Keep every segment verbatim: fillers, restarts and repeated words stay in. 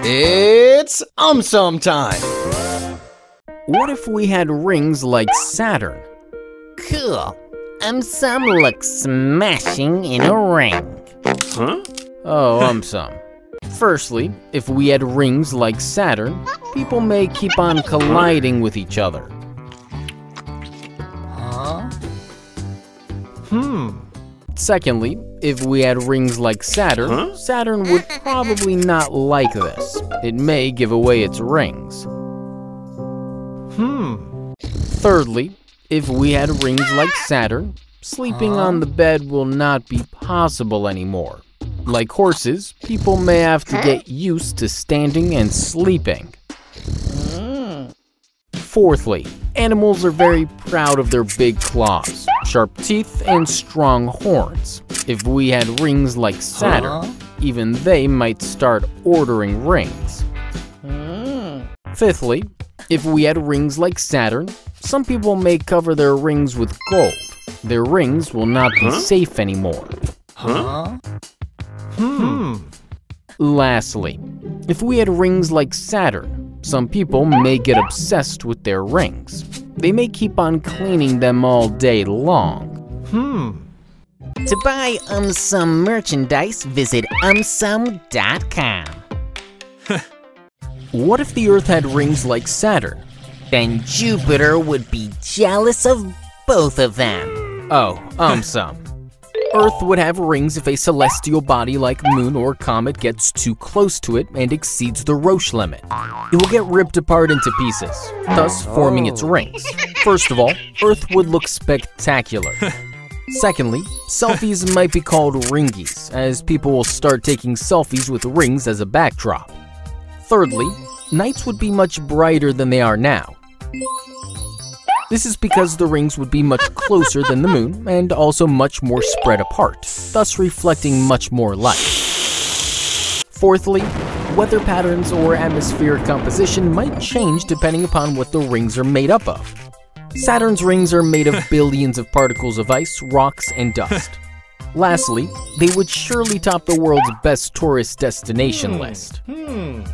It's AumSum time! What if we had rings like Saturn? Cool. AumSum looks smashing in a ring. Huh? Oh, AumSum. Firstly, if we had rings like Saturn, people may keep on colliding with each other. Huh? Hmm. Secondly, if we had rings like Saturn, Huh? Saturn would probably not like this. It may give away its rings. Hmm. Thirdly, if we had rings like Saturn, sleeping on the bed will not be possible anymore. Like horses, people may have to get used to standing and sleeping. Fourthly, animals are very proud of their big claws, sharp teeth, and strong horns. If we had rings like Saturn, Huh? even they might start ordering rings. Fifthly, if we had rings like Saturn, some people may cover their rings with gold. Their rings will not be Huh? safe anymore. Huh? Hmm. Lastly, if we had rings like Saturn, some people may get obsessed with their rings. They may keep on cleaning them all day long. Hmm. To buy AumSum merchandise, visit umsum dot com. What if the Earth had rings like Saturn? Then Jupiter would be jealous of both of them. Oh, AumSum. Earth would have rings if a celestial body like moon or comet gets too close to it and exceeds the Roche limit. It will get ripped apart into pieces, thus forming its rings. First of all, Earth would look spectacular. Secondly, selfies might be called ringies, as people will start taking selfies with rings as a backdrop. Thirdly, nights would be much brighter than they are now. This is because the rings would be much closer than the moon and also much more spread apart, thus reflecting much more light. Fourthly, weather patterns or atmospheric composition might change depending upon what the rings are made up of. Saturn's rings are made of billions of particles of ice, rocks, and dust. Lastly, they would surely top the world's best tourist destination list. Hmm.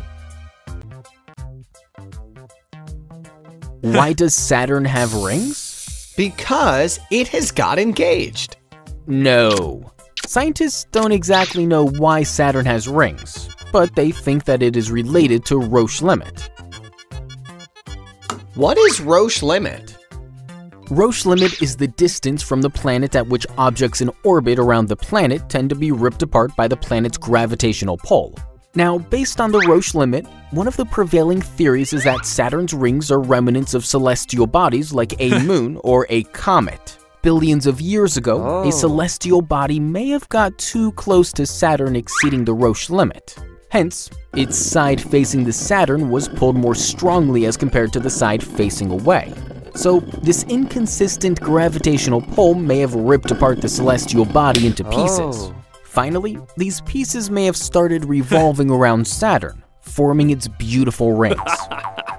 Why does Saturn have rings? Because it has got engaged. No. Scientists don't exactly know why Saturn has rings, but they think that it is related to Roche limit. What is Roche limit? Roche limit is the distance from the planet at which objects in orbit around the planet tend to be ripped apart by the planet's gravitational pull. Now, based on the Roche limit, one of the prevailing theories is that Saturn's rings are remnants of celestial bodies like a moon or a comet. Billions of years ago, Oh. a celestial body may have got too close to Saturn, exceeding the Roche limit. Hence, its side facing the Saturn was pulled more strongly as compared to the side facing away. So, this inconsistent gravitational pull may have ripped apart the celestial body into pieces. Oh. Finally, these pieces may have started revolving around Saturn, forming its beautiful rings.